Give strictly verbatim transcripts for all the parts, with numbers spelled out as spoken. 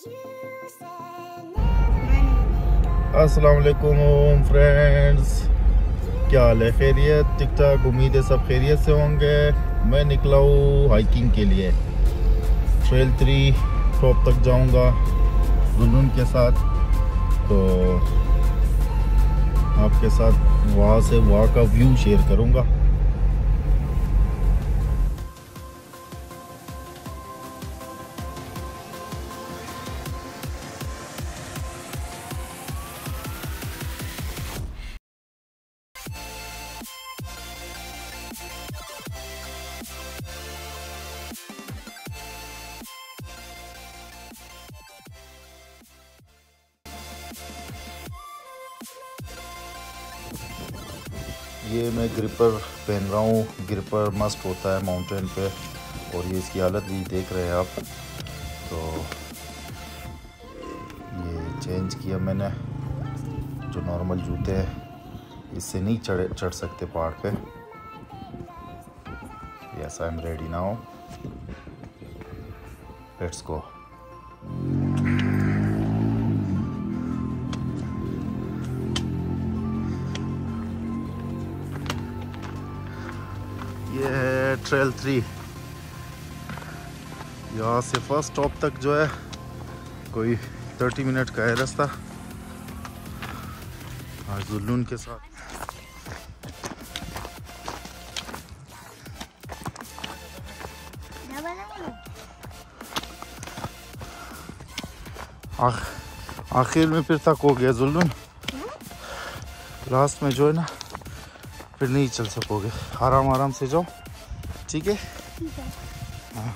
अस्सलाम वालेकुम फ्रेंड्स, क्या हाल है? खैरियत? ठीक ठाक, उम्मीद है सब खैरियत से होंगे। मैं निकला हूँ हाइकिंग के लिए। ट्रेल थ्री टॉप तक जाऊँगा जुनून के साथ, तो आपके साथ वहाँ से वहाँ का व्यू शेयर करूँगा। ये मैं ग्रिपर पहन रहा हूँ। ग्रिपर मस्ट होता है माउंटेन पे, और ये इसकी हालत भी देख रहे हैं आप। तो ये चेंज किया मैंने। जो नॉर्मल जूते हैं इससे नहीं चढ़ चढ़ सकते पहाड़ पे। Yes, I am ready now, let's go. ये है ट्रेल थ्री। यहाँ से फर्स्ट स्टॉप तक जो है कोई तीस मिनट का है रास्ता। आज जुनून के साथ आखिर में फिर तक हो गया जुनून। लास्ट में जो है ना फिर नहीं चल सकोगे। आराम आराम से जाओ, ठीक है? हाँ।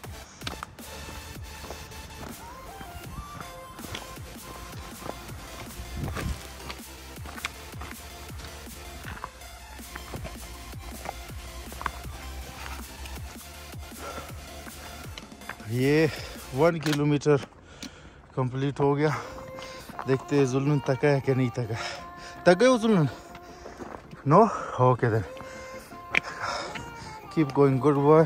ये वन किलोमीटर कंप्लीट हो गया। देखते हैं जुनून तक है कि नहीं तक है। तक गए हो जुनून? No? Okay then. Keep going, good boy.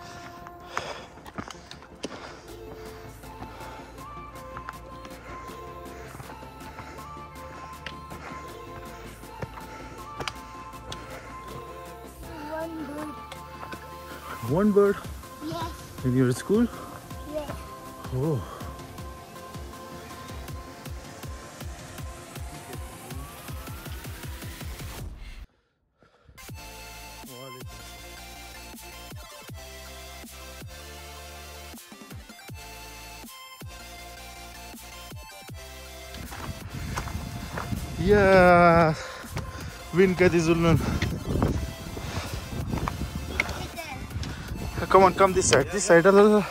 One bird. One bird? Yes. In your school? Yes. Oh. Yeah, win kadi zulnoon. Come on, come this side. This side a little.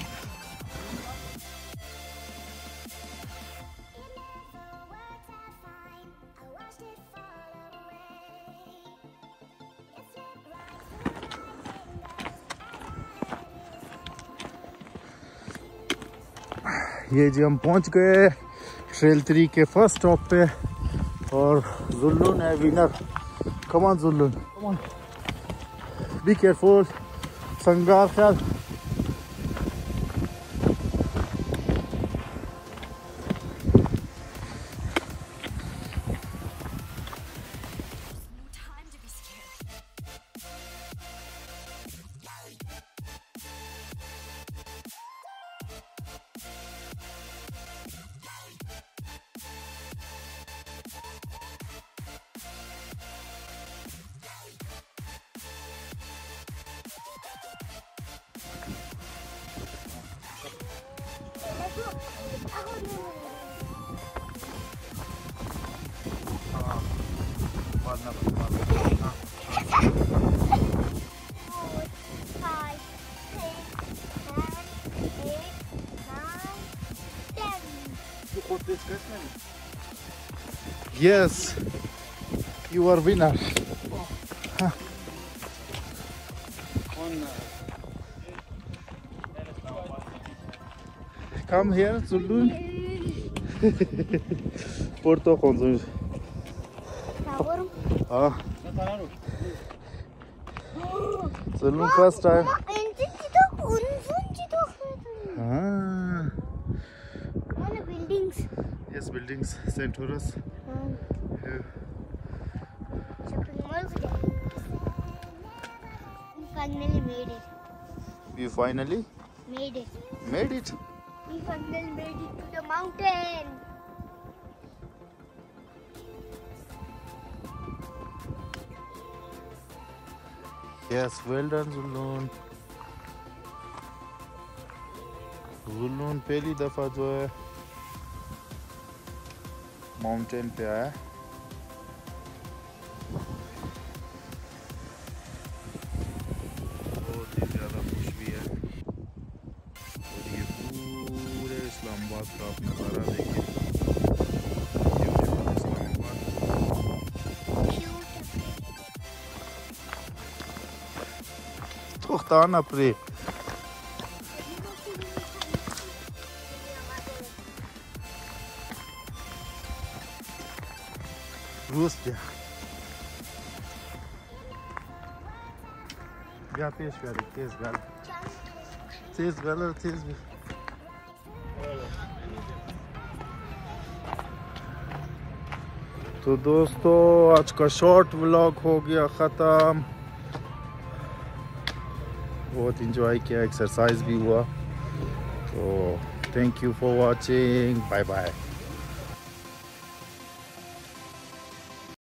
ये जी हम पहुंच गए ट्रेल थ्री के first stop पे, और जुनून है winner. Come on Junoon, come on, be careful, संगार ख्याल। Yes, you are winner. Huh. Come here, Zulnoon. Porto konuşuyor. Yavrum. Ah. Zulnoon first time. Önce çok uzun çok. Ah. highest buildings, Saint Horace. Um, Here. shopping mall today. We finally made it. We finally Made it. made it. We finally made it to the mountain. Yes, well done, zulnoon. zulnoon पहली दफा जो है mountain पे आया। बहुत ही ज्यादा खुश भी है। और ये पूरे इस्लामाबाद का आप नज़ारा देखिए। Beautiful Islamabad. Tochtana pre. Rusya. Ya peş ver, tez gel. Tez gelir, tez bir. तो दोस्तों आज का शॉर्ट व्लॉग हो गया ख़त्म। बहुत इंजॉय किया, एक्सरसाइज भी हुआ। तो thank you for watching, bye bye.